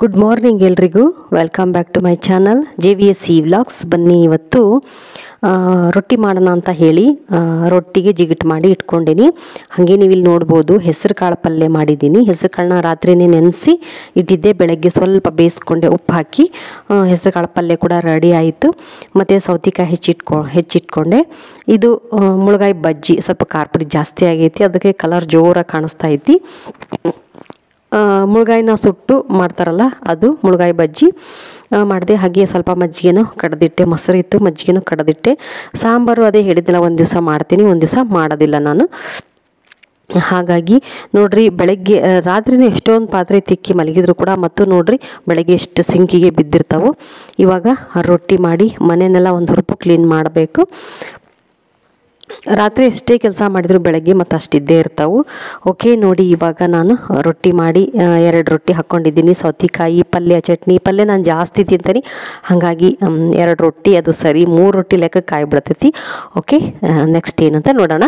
Good morning ಎಲ್ರಿಗೂ welcome back to my channel JVSC vlogs. ಬನ್ನಿ ಇವತ್ತು ರೊಟ್ಟಿ ಮಾಡೋಣ ಅಂತ ಹೇಳಿ ರೊಟ್ಟಿಗೆ ಜಿಗಿಟ್ ಮಾಡಿ ಇಟ್ಕೊಂಡಿನಿ. ಹಾಗೆ ನೀವು ಇಲ್ಲಿ ನೋಡ್ಬೋದು ಹೆಸರು ಕಾಳು ಪಲ್ಯ ಮಾಡಿದ್ದೀನಿ. ಹೆಸರು ಕಾಳನ್ನ ರಾತ್ರಿನೇ ನೆನೆಸಿ ಇಟ್ಟಿದ್ದೆ, ಬೆಳಗ್ಗೆ ಸ್ವಲ್ಪ ಬೇಯಿಸ್ಕೊಂಡೆ ಉಪ್ಪು ಹಾಕಿ. ಹೆಸರು ಕಾಳು ಪಲ್ಯ ಕೂಡ ರೆಡಿ ಆಯಿತು. ಮತ್ತು ಸೌತೆಕಾಯಿ ಹೆಚ್ಚಿಟ್ಕೊಂಡೆ. ಇದು ಮುಳುಗಾಯಿ ಬಜ್ಜಿ, ಸ್ವಲ್ಪ ಖಾರ ಪುಡಿ ಜಾಸ್ತಿ ಆಗೈತಿ, ಅದಕ್ಕೆ ಕಲರ್ ಜೋರಾಗಿ ಕಾಣಿಸ್ತಾ ಐತಿ. ಮುಳುಗಾಯಿನ ಸುಟ್ಟು ಮಾಡ್ತಾರಲ್ಲ ಅದು ಮುಳುಗಾಯಿ ಬಜ್ಜಿ ಮಾಡಿದೆ. ಹಾಗೆ ಸ್ವಲ್ಪ ಮಜ್ಜಿಗೆನೂ ಕಡ್ದಿಟ್ಟೆ, ಮೊಸರು ಇತ್ತು, ಮಜ್ಜಿಗೆನೂ ಕಡ್ದಿಟ್ಟೆ. ಸಾಂಬಾರು ಅದೇ ಹೇಳಿದ್ದಿಲ್ಲ, ಒಂದು ದಿವಸ ಮಾಡ್ತೀನಿ, ಒಂದು ದಿವಸ ಮಾಡೋದಿಲ್ಲ ನಾನು. ಹಾಗಾಗಿ ನೋಡ್ರಿ, ಬೆಳಗ್ಗೆ ರಾತ್ರಿನೇ ಎಷ್ಟೊಂದು ಪಾತ್ರೆ ತಿಕ್ಕಿ ಮಲಗಿದ್ರು ಕೂಡ ಮತ್ತು ನೋಡ್ರಿ ಬೆಳಗ್ಗೆ ಎಷ್ಟು ಸಿಂಕಿಗೆ ಬಿದ್ದಿರ್ತಾವೆ. ಇವಾಗ ರೊಟ್ಟಿ ಮಾಡಿ ಮನೆಯನ್ನೆಲ್ಲ ಒಂದು ಹುರುಪು ಕ್ಲೀನ್ ಮಾಡಬೇಕು. ರಾತ್ರಿ ಎಷ್ಟೇ ಕೆಲಸ ಮಾಡಿದ್ರು ಬೆಳಗ್ಗೆ ಮತ್ತು ಅಷ್ಟಿದ್ದೇ ಇರ್ತಾವೆ. ಓಕೆ ನೋಡಿ, ಇವಾಗ ನಾನು ರೊಟ್ಟಿ ಮಾಡಿ 2 ರೊಟ್ಟಿ ಹಾಕ್ಕೊಂಡಿದ್ದೀನಿ. ಸೌತೆಕಾಯಿ ಪಲ್ಯ, ಚಟ್ನಿ ಪಲ್ಯ ನಾನು ಜಾಸ್ತಿ ತಿಂತೀನಿ, ಹಾಗಾಗಿ 2 ರೊಟ್ಟಿ ಅದು ಸರಿ. 3 ರೊಟ್ಟಿ ಲೆಕ್ಕ ಕಾಯಿ ಬಿಡ್ತೈತಿ. ಓಕೆ, ನೆಕ್ಸ್ಟ್ ಏನಂತ ನೋಡೋಣ.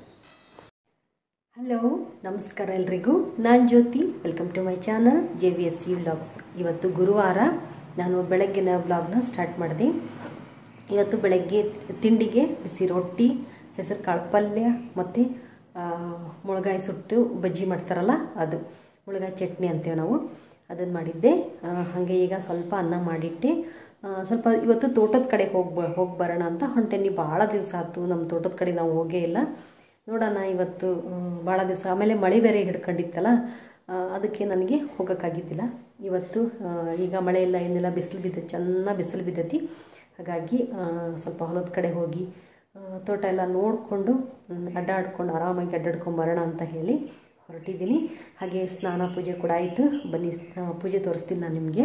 ಹಲೋ, ನಮಸ್ಕಾರ ಎಲ್ರಿಗೂ. ನಾನು Jyoti, welcome to my channel JVSC vlogs. ಇವತ್ತು ಗುರುವಾರ. ನಾನು ಬೆಳಗ್ಗಿನ ವ್ಲಾಗ್ನ ಸ್ಟಾರ್ಟ್ ಮಾಡಿದೆ. ಇವತ್ತು ಬೆಳಗ್ಗೆ ತಿಂಡಿಗೆ ಬಿಸಿ ರೊಟ್ಟಿ, ಹೆಸರು ಕಾಳು ಪಲ್ಯ ಮತ್ತು ಮುಳುಗಾಯಿ ಸುಟ್ಟು ಬಜ್ಜಿ ಮಾಡ್ತಾರಲ್ಲ ಅದು, ಮುಳುಗಾಯಿ ಚಟ್ನಿ ಅಂತೇವೆ ನಾವು, ಅದನ್ನು ಮಾಡಿದ್ದೆ. ಹಾಗೆ ಈಗ ಸ್ವಲ್ಪ ಅನ್ನ ಮಾಡಿಟ್ಟೆ. ಸ್ವಲ್ಪ ಇವತ್ತು ತೋಟದ ಕಡೆ ಹೋಗಿ ಬರೋಣ ಅಂತ ಹೊಂಟೇನಿ. ಭಾಳ ದಿವಸ ಆಯ್ತು ನಮ್ಮ ತೋಟದ ಕಡೆ ನಾವು ಹೋಗೇ ಇಲ್ಲ. ನೋಡೋಣ ಇವತ್ತು, ಭಾಳ ದಿವಸ. ಆಮೇಲೆ ಮಳೆ ಬೇರೆ ಹಿಡ್ಕೊಂಡಿತ್ತಲ್ಲ, ಅದಕ್ಕೆ ನನಗೆ ಹೋಗೋಕ್ಕಾಗಿದ್ದಿಲ್ಲ ಇವತ್ತು. ಈಗ ಮಳೆ ಇಲ್ಲ ಏನಿಲ್ಲ, ಬಿಸಿಲು ಬಿದ್ದೈತಿ, ಚೆನ್ನಾಗಿ ಬಿಸಿಲು ಬಿದ್ದೈತಿ. ಹಾಗಾಗಿ ಸ್ವಲ್ಪ ಹೊಲದ ಕಡೆ ಹೋಗಿ ತೋಟ ಎಲ್ಲ ನೋಡಿಕೊಂಡು ಆರಾಮಾಗಿ ಅಡ್ಡಾಡ್ಕೊಂಡು ಬರೋಣ ಅಂತ ಹೇಳಿ ಹೊರಟಿದ್ದೀನಿ. ಹಾಗೆ ಸ್ನಾನ ಪೂಜೆ ಕೂಡ ಆಯಿತು. ಬನ್ನಿ ಪೂಜೆ ತೋರಿಸ್ತೀನಿ ನಾನು ನಿಮಗೆ.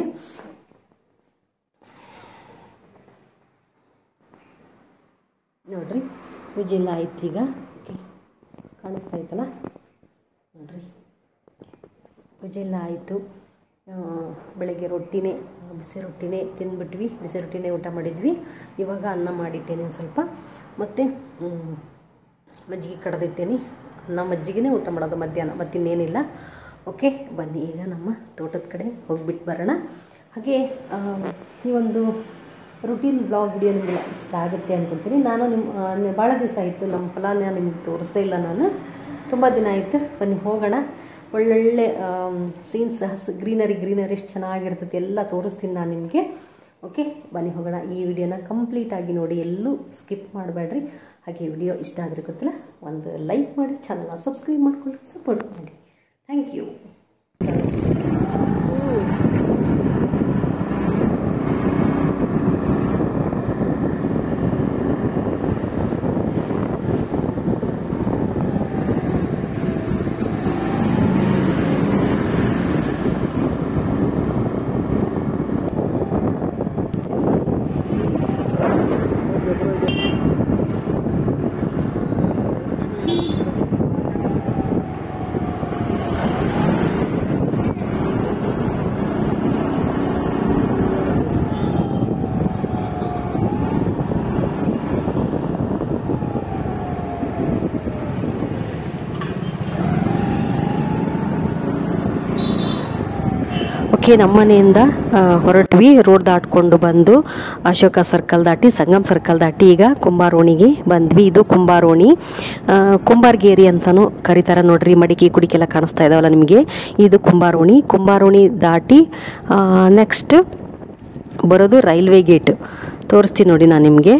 ನೋಡ್ರಿ, ಪೂಜೆ ಎಲ್ಲ ಆಯ್ತು. ಈಗ ಕಾಣಿಸ್ತಾ ಇತ್ತಲ್ಲ, ನೋಡ್ರಿ ಪೂಜೆ ಎಲ್ಲ ಆಯಿತು. ಬೆಳಗ್ಗೆ ಬಿಸಿ ರೊಟ್ಟಿನೇ ತಿಂದ್ಬಿಟ್ವಿ, ಬಿಸಿ ರೊಟ್ಟಿನೇ ಊಟ ಮಾಡಿದ್ವಿ. ಇವಾಗ ಅನ್ನ ಮಾಡಿಟ್ಟೇನೆ ಸ್ವಲ್ಪ, ಮತ್ತು ಮಜ್ಜಿಗೆ ಕಡ್ದಿಟ್ಟೇನೆ. ಅನ್ನ ಮಜ್ಜಿಗೆನೇ ಊಟ ಮಾಡೋದು ಮಧ್ಯಾಹ್ನ, ಮತ್ತಿನ್ನೇನಿಲ್ಲ. ಓಕೆ, ಬನ್ನಿ ಈಗ ನಮ್ಮ ತೋಟದ ಕಡೆ ಹೋಗ್ಬಿಟ್ಟು ಬರೋಣ. ಹಾಗೆ ಈ ಒಂದು ರುಟೀನ್ ಬ್ಲಾಗ್ ವಿಡಿಯೋ ನಿಮಗೆ ಇಷ್ಟ ಆಗುತ್ತೆ ಅಂದ್ಕೊತೀನಿ. ನಾನು ಭಾಳ ದಿವಸ ಆಯಿತು ನಮ್ಮ ಫಲಾನ ನಿಮ್ಗೆ ತೋರಿಸೇ ಇಲ್ಲ ನಾನು, ತುಂಬ ದಿನ ಆಯಿತು. ಬನ್ನಿ ಹೋಗೋಣ. ಒಳ್ಳೊಳ್ಳೆ ಸೀನ್ಸ್, ಗ್ರೀನರಿ ಎಷ್ಟು ಚೆನ್ನಾಗಿರ್ತೈತಿ ಎಲ್ಲ ತೋರಿಸ್ತೀನಿ ನಾನು ನಿಮಗೆ. ಓಕೆ, ಬನ್ನಿ ಹೋಗೋಣ. ಈ ವಿಡಿಯೋನ ಕಂಪ್ಲೀಟಾಗಿ ನೋಡಿ, ಎಲ್ಲೂ ಸ್ಕಿಪ್ ಮಾಡಬೇಡ್ರಿ. ಹಾಗೆ ವಿಡಿಯೋ ಇಷ್ಟ ಆದರೆ ಗೊತ್ತಿಲ್ಲ, ಒಂದು ಲೈಕ್ ಮಾಡಿ, ಚಾನಲ್ನ ಸಬ್ಸ್ಕ್ರೈಬ್ ಮಾಡ್ಕೊಳ್ಳಿ, ಸಪೋರ್ಟ್ ಮಾಡಿ. Thank you. ಓಕೆ, ನಮ್ಮ ಮನೆಯಿಂದ ಹೊರಟ್ವಿ. ರೋಡ್ ದಾಟ್ಕೊಂಡು ಬಂದು ಅಶೋಕ ಸರ್ಕಲ್ ದಾಟಿ, ಸಂಗಮ್ ಸರ್ಕಲ್ ದಾಟಿ ಈಗ ಕುಂಬಾರೋಣಿಗೆ ಬಂದ್ವಿ. ಇದು ಕುಂಬಾರೋಣಿ, ಕುಂಬಾರ್ಗೇರಿ ಅಂತಲೂ ಕರೀತಾರೆ. ನೋಡ್ರಿ, ಮಡಿಕೆ ಕುಡಿಕೆಲ್ಲ ಕಾಣಿಸ್ತಾ ಇದಾವಲ್ಲ ನಿಮಗೆ, ಇದು ಕುಂಬಾರೋಣಿ ದಾಟಿ ನೆಕ್ಸ್ಟ್ ಬರೋದು ರೈಲ್ವೆ ಗೇಟ್. ತೋರಿಸ್ತೀನಿ ನೋಡಿ ನಾನು ನಿಮಗೆ.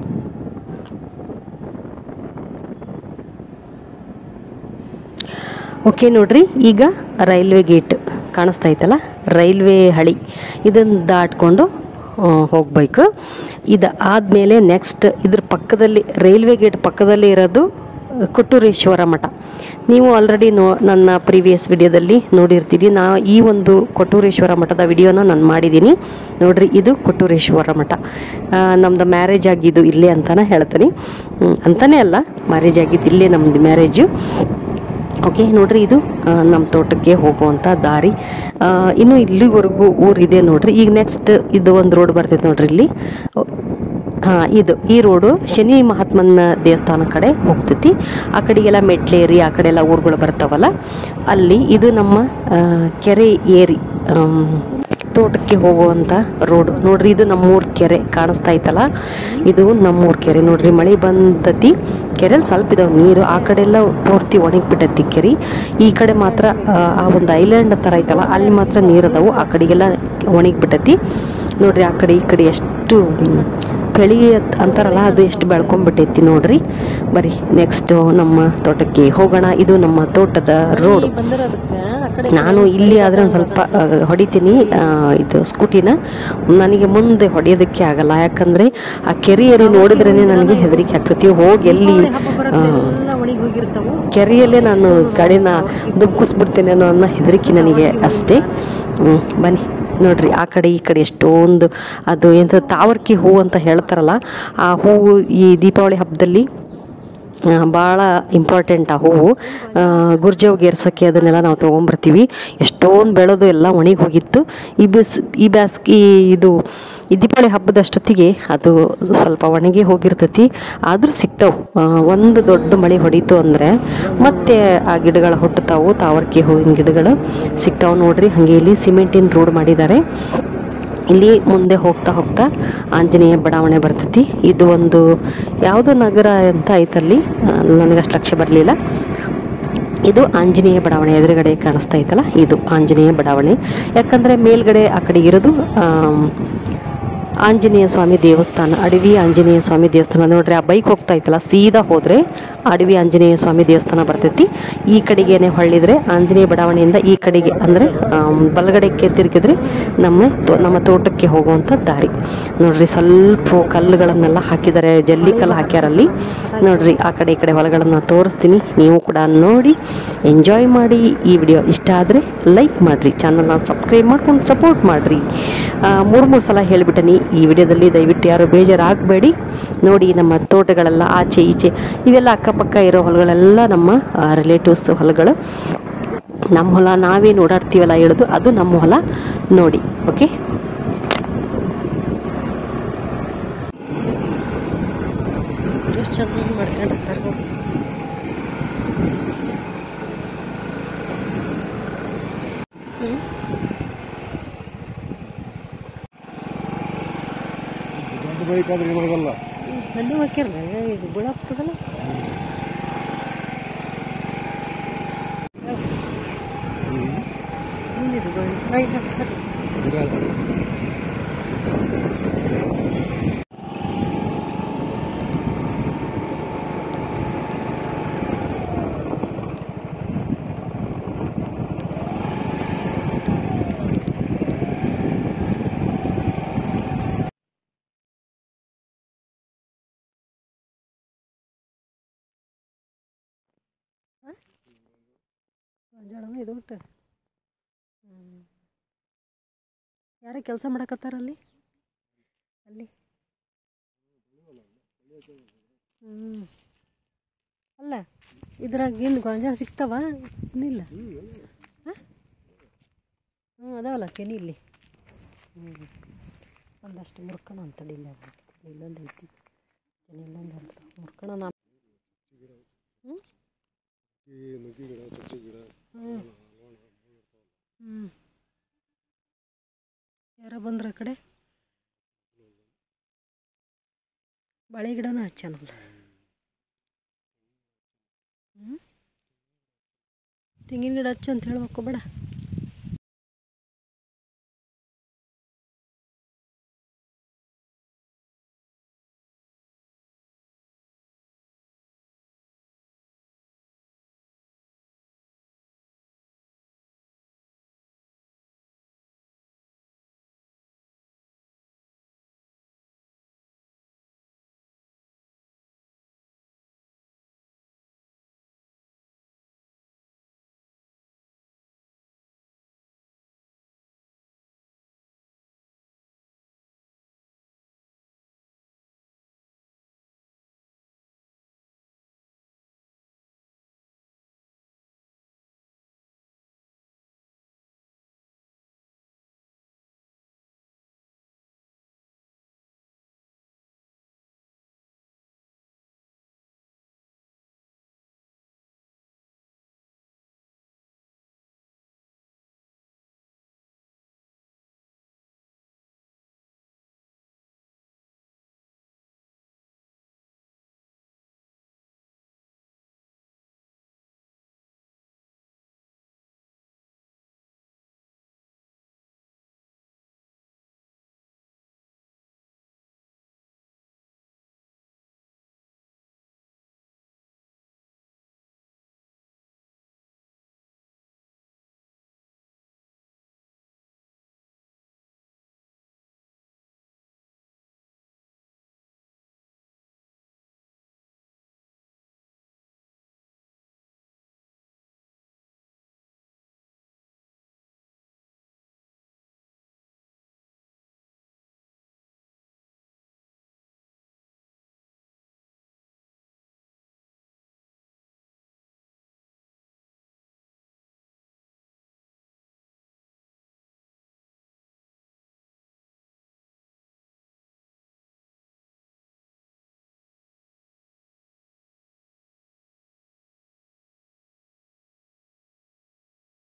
ಓಕೆ ನೋಡ್ರಿ, ಈಗ ರೈಲ್ವೆ ಗೇಟ್ ಕಾಣಿಸ್ತಾ ಐತಲ್ಲ, ರೈಲ್ವೆ ಹಳಿ, ಇದನ್ನು ದಾಟ್ಕೊಂಡು ಹೋಗ್ಬೇಕು. ಇದು ಆದಮೇಲೆ ನೆಕ್ಸ್ಟ್ ಇದ್ರ ಪಕ್ಕದಲ್ಲಿ, ರೈಲ್ವೆ ಗೇಟ್ ಪಕ್ಕದಲ್ಲಿ ಇರೋದು ಕೊಟ್ಟೂರೇಶ್ವರ ಮಠ. ನೀವು ಆಲ್ರೆಡಿ ನನ್ನ ಪ್ರೀವಿಯಸ್ ವಿಡಿಯೋದಲ್ಲಿ ನೋಡಿರ್ತೀರಿ. ಈ ಒಂದು ಕೊಟ್ಟೂರೇಶ್ವರ ಮಠದ ವಿಡಿಯೋನ ನಾನು ಮಾಡಿದ್ದೀನಿ ನೋಡ್ರಿ. ಇದು ಕೊಟ್ಟೂರೇಶ್ವರ ಮಠ. ನಮ್ಮದು ಮ್ಯಾರೇಜ್ ಆಗಿದ್ದು ಇಲ್ಲೇ ಅಂತಲೇ ಹೇಳ್ತೀನಿ, ಅಂತಲೇ ಅಲ್ಲ, ಮ್ಯಾರೇಜ್ ಆಗಿದ್ದು ಇಲ್ಲೇ ನಮ್ಮದು ಮ್ಯಾರೇಜು. ಓಕೆ ನೋಡ್ರಿ, ಇದು ನಮ್ಮ ತೋಟಕ್ಕೆ ಹೋಗುವಂಥ ದಾರಿ. ಇನ್ನು ಇಲ್ಲಿವರೆಗೂ ಊರಿದೆ ನೋಡ್ರಿ. ಈಗ ನೆಕ್ಸ್ಟ್ ಇದು ಒಂದು ರೋಡ್ ಬರ್ತೈತೆ ನೋಡ್ರಿ ಇಲ್ಲಿ. ಈ ರೋಡು ಶನಿ ಮಹಾತ್ಮನ ದೇವಸ್ಥಾನ ಕಡೆ ಹೋಗ್ತೈತಿ. ಆ ಕಡೆಗೆಲ್ಲ ಮೆಟ್ಲೇರಿ ಆ ಕಡೆ ಎಲ್ಲ ಊರುಗಳು ಬರ್ತಾವಲ್ಲ ಅಲ್ಲಿ. ಇದು ನಮ್ಮ ಕೆರೆ ಏರಿ ತೋಟಕ್ಕೆ ಹೋಗುವಂಥ ರೋಡ್ ನೋಡ್ರಿ. ಇದು ನಮ್ಮೂರ ಕೆರೆ ಕಾಣಿಸ್ತಾ ಐತಲ್ಲ, ಇದು ನಮ್ಮೂರ ಕೆರೆ ನೋಡ್ರಿ. ಮಳೆ ಬಂದತಿ, ಕೆರೆಯಲ್ಲಿ ಸ್ವಲ್ಪ ಇದಾವೆ ನೀರು. ಆ ಕಡೆ ಎಲ್ಲ ಪೂರ್ತಿ ಒಣಗಿಬಿಟ್ಟೈತಿ ಕೆರೆ. ಈ ಕಡೆ ಮಾತ್ರ ಆ ಒಂದು ಐಲ್ಯಾಂಡ್ ಥರ ಐತಲ್ಲ, ಅಲ್ಲಿ ಮಾತ್ರ ನೀರು ಅದಾವು. ಆ ಕಡೆಗೆಲ್ಲ ಒಣಗಿಬಿಟ್ಟೈತಿ ನೋಡ್ರಿ. ಆ ಕಡೆ ಈ ಕಡೆ ಎಷ್ಟು ಬೆಳಿ ಅಂತಾರಲ್ಲ, ಅದು ಎಷ್ಟು ಬೆಳ್ಕೊಂಡ್ಬಿಟ್ಟೈತಿ ನೋಡ್ರಿ. ಬರೀ ನೆಕ್ಸ್ಟ್ ನಮ್ಮ ತೋಟಕ್ಕೆ ಹೋಗೋಣ. ಇದು ನಮ್ಮ ತೋಟದ ರೋಡ್. ನಾನು ಇಲ್ಲಿ ಆದರೆ ಒಂದು ಸ್ವಲ್ಪ ಹೊಡಿತೀನಿ ಇದು ಸ್ಕೂಟಿನ. ನನಗೆ ಮುಂದೆ ಹೊಡೆಯೋದಕ್ಕೆ ಆಗಲ್ಲ, ಯಾಕಂದರೆ ಆ ಕೆರೆಯಲ್ಲಿ ನೋಡಿದ್ರೇ ನನಗೆ ಹೆದರಿಕೆ ಆಗ್ತೈತಿ. ಹೋಗಿ ಎಲ್ಲಿ ಕೆರೆಯಲ್ಲೇ ನಾನು ಗಾಡಿನ ದುಮ್ಕಿಸ್ಬಿಡ್ತೇನೆ ಅನ್ನೋ ಹೆದರಿಕೆ ನನಗೆ ಅಷ್ಟೇ. ಬನ್ನಿ ನೋಡ್ರಿ, ಆ ಕಡೆ ಈ ಕಡೆ ಎಷ್ಟೊಂದು ಅದು ಎಂಥ ತಾವರ್ಕಿ ಹೂವು ಅಂತ ಹೇಳ್ತಾರಲ್ಲ, ಆ ಹೂವು ಈ ದೀಪಾವಳಿ ಹಬ್ಬದಲ್ಲಿ ಭಾಳ ಇಂಪಾರ್ಟೆಂಟ್. ಆ ಹೂವು ಗುರ್ಜವ್ಗೆ ಏರ್ಸೋಕ್ಕೆ ಅದನ್ನೆಲ್ಲ ನಾವು ತೊಗೊಂಬರ್ತೀವಿ. ಎಷ್ಟೊಂದು ಬೆಳೆದು ಎಲ್ಲ ಒಣಗಿ ಹೋಗಿತ್ತು. ಈ ಬ್ಯಾಸ್ಗಿ ಈ ದೀಪಾವಳಿ ಹಬ್ಬದಷ್ಟೊತ್ತಿಗೆ ಅದು ಸ್ವಲ್ಪ ಒಣಗಿ ಹೋಗಿರ್ತೈತಿ. ಆದರೂ ಸಿಗ್ತಾವೆ. ಒಂದು ದೊಡ್ಡ ಮಳೆ ಹೊಡೀತು ಅಂದರೆ ಮತ್ತೆ ಆ ಗಿಡಗಳು ಹುಟ್ಟುತ್ತಾವು. ತಾವರ್ಕಿ ಹೂವಿನ ಗಿಡಗಳು ಸಿಗ್ತಾವೆ ನೋಡ್ರಿ. ಹಾಗೆ ಇಲ್ಲಿ ಸಿಮೆಂಟಿನ ರೋಡ್ ಮಾಡಿದ್ದಾರೆ. ಇಲ್ಲಿ ಮುಂದೆ ಹೋಗ್ತಾ ಹೋಗ್ತಾ ಆಂಜನೇಯ ಬಡಾವಣೆ ಬರ್ತೈತಿ. ಇದು ಒಂದು ಯಾವುದೋ ನಗರ ಅಂತ ಐತಲ್ಲಿ, ನನಗಷ್ಟು ಲಕ್ಷ್ಯ ಬರಲಿಲ್ಲ. ಇದು ಆಂಜನೇಯ ಬಡಾವಣೆ ಎದುರುಗಡೆ ಕಾಣಿಸ್ತಾ ಐತಲ್ಲ, ಇದು ಆಂಜನೇಯ ಬಡಾವಣೆ. ಯಾಕಂದರೆ ಮೇಲ್ಗಡೆ ಆ ಕಡೆ ಇರೋದು ಆಂಜನೇಯ ಸ್ವಾಮಿ ದೇವಸ್ಥಾನ, ಅಡವಿ ಆಂಜನೇಯ ಸ್ವಾಮಿ ದೇವಸ್ಥಾನ ನೋಡ್ರಿ. ಆ ಬೈಕ್ ಹೋಗ್ತಾ ಇತ್ತಲ್ಲ, ಸೀದಾ ಹೋದರೆ ಅಡವಿ ಆಂಜನೇಯ ಸ್ವಾಮಿ ದೇವಸ್ಥಾನ ಬರ್ತೈತಿ. ಈ ಕಡೆಗೇನೆ ಹೊಳ್ಳಿದ್ರೆ ಆಂಜನೇಯ ಬಡಾವಣೆಯಿಂದ ಈ ಕಡೆಗೆ ಅಂದರೆ ಬಲಗಡೆಗೆ ತಿರುಗಿದ್ರೆ ನಮ್ಮ ತೋಟಕ್ಕೆ ಹೋಗುವಂಥ ದಾರಿ ನೋಡ್ರಿ. ಸ್ವಲ್ಪ ಕಲ್ಲುಗಳನ್ನೆಲ್ಲ ಹಾಕಿದ್ದಾರೆ, ಜಲ್ಲಿ ಕಲ್ಲು ಹಾಕ್ಯಾರಲ್ಲಿ ನೋಡ್ರಿ. ಆ ಕಡೆ ಈ ಕಡೆ ಹೊಲಗಳನ್ನು ತೋರಿಸ್ತೀನಿ, ನೀವು ಕೂಡ ನೋಡಿ ಎಂಜಾಯ್ ಮಾಡಿ. ಈ ವಿಡಿಯೋ ಇಷ್ಟ ಆದರೆ ಲೈಕ್ ಮಾಡಿರಿ, ಚಾನಲ್ನ ಸಬ್ಸ್ಕ್ರೈಬ್ ಮಾಡ್ಕೊಂಡು ಸಪೋರ್ಟ್ ಮಾಡಿರಿ. ಮೂರು ಸಲ ಹೇಳಿಬಿಟ್ಟನಿ ಈ ವಿಡಿಯೋದಲ್ಲಿ, ದಯವಿಟ್ಟು ಯಾರು ಬೇಜಾರಾಗಬೇಡಿ. ನೋಡಿ, ನಮ್ಮ ತೋಟಗಳೆಲ್ಲ ಆಚೆ ಈಚೆ ಇವೆಲ್ಲ ಅಕ್ಕಪಕ್ಕ ಇರೋ ಹೊಲಗಳೆಲ್ಲ ನಮ್ಮ ರಿಲೇಟಿವ್ಸ್ ಹೊಲಗಳು. ನಮ್ಮ ಹೊಲ ನಾವೇನು ಓಡಾಡ್ತೀವಲ್ಲ ಹೇಳೋದು, ಅದು ನಮ್ಮ ಹೊಲ ನೋಡಿ. ಓಕೆ, ಚಂದ ಮಾಡ್ಕೊಂಡಿರ್ತಾರೆ. ಸಣ್ಣ ಹಾಕ್ಯಾರ ಈಗ ಬೀಳಾಗ್ತದಲ್ಲ. ಜಳಮ ಇದು ಬಿಟ್ಟು ಯಾರ ಕೆಲಸ ಮಾಡಕತ್ತಾರಲ್ಲಿ ಅಲ್ಲಿ? ಅಲ್ಲ, ಇದ್ರಾಗ ಏನು ಗೊಂಜಾಳ ಸಿಗ್ತಾವ? ಇನ್ನಿಲ್ಲ. ಅದಾವಲ್ಲ ಕೆನಿ ಇಲ್ಲಿ. ಒಂದಷ್ಟು ಮುರ್ಕಣ ಅಂತಡಿಲ್ಲ, ಇಲ್ಲೊಂದು ಐತಿ ಕೆನಿ, ಇಲ್ಲೊಂದು ಅಂತ ಮುರ್ಕಣ. ನಾನು ಯಾರ ಬಂದ್ರ ಆ ಕಡೆ ಬಾಳೆ ಗಿಡನ ಹಚ್ಚಾನಲ್ಲ. ತೆಂಗಿನ ಗಿಡ ಹಚ್ಚು ಅಂತ ಹೇಳ್ಬೇಕು ಬೇಡ.